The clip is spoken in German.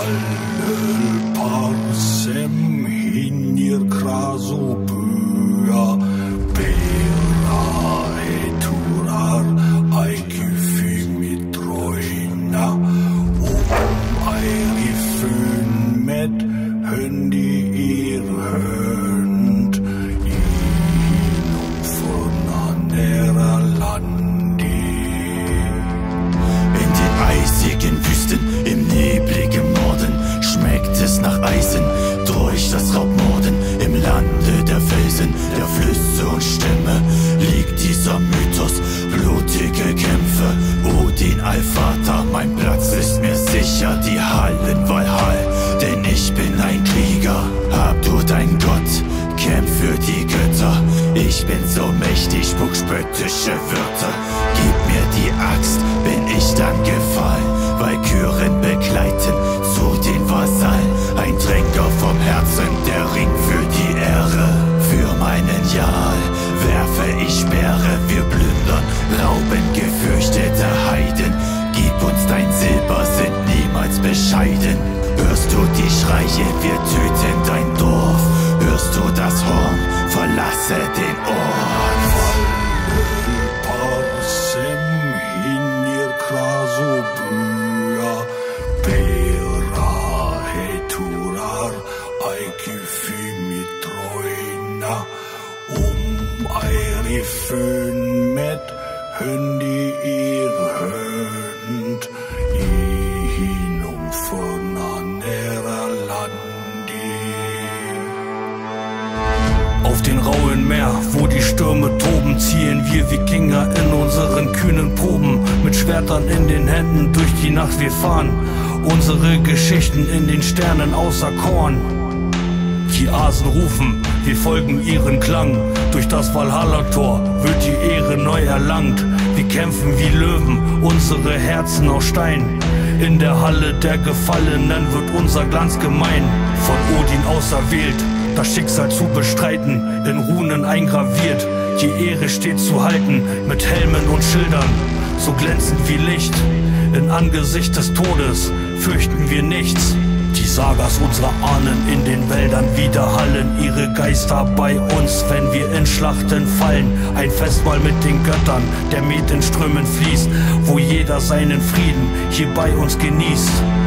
Valle parsem hinir krasu bua pera eturar aikyfi mitroina airi fön med höndi hönd inum vonanera landi. In den eisigen Wüsten, im nebligen Norden, schmeckt es nach Eisen, durch das Raubmorden. Im Lande der Felsen, der Flüsse und Stämme, liegt dieser Mythos, blutige Kämpfe. Odin Allvater, mein Platz ist mir sicher, die Hallen Valhall, denn ich bin ein Krieger. Hab du dein Gott, kämpf für die Götter, ich bin so mächtig, spuck spöttische Wörter. Gib mir die Axt, bin ich dann gefallen, Walküren begleiten zu den Vasallen. Ein Tränker vom Herzen, der Ring für die Ehre. Für meinen Jarl werfe ich Speere, wir plündern, rauben gefürchtete Heiden. Gib uns dein Silber, sind niemals bescheiden. Hörst du die Schreie, wir töten dein Dorf. Hörst du das Horn, verlasse den Ort. Parsem hinir krasu bua pera eturar aikyfi mitroina airi fön med höndi hönd inum vonanera landi. Auf den rauen Meer, wo die Stürme toben, ziehen wir Wikinger in unseren kühnen Proben. Mit Schwertern in den Händen durch die Nacht wir fahren, unsere Geschichten in den Sternen außer Korn. Die Asen rufen, wir folgen ihren Klang. Durch das Valhalla-Tor wird die Ehre neu erlangt. Wir kämpfen wie Löwen, unsere Herzen aus Stein. In der Halle der Gefallenen wird unser Glanz gemein. Von Odin auserwählt, das Schicksal zu bestreiten, in Runen eingraviert. Die Ehre steht zu halten, mit Helmen und Schildern, so glänzend wie Licht. In Angesicht des Todes fürchten wir nichts. Die Sagas unserer Ahnen in den Wäldern widerhallen ihre Geister bei uns, wenn wir in Schlachten fallen. Ein Festmahl mit den Göttern, der Met in Strömen fließt, wo jeder seinen Frieden hier bei uns genießt.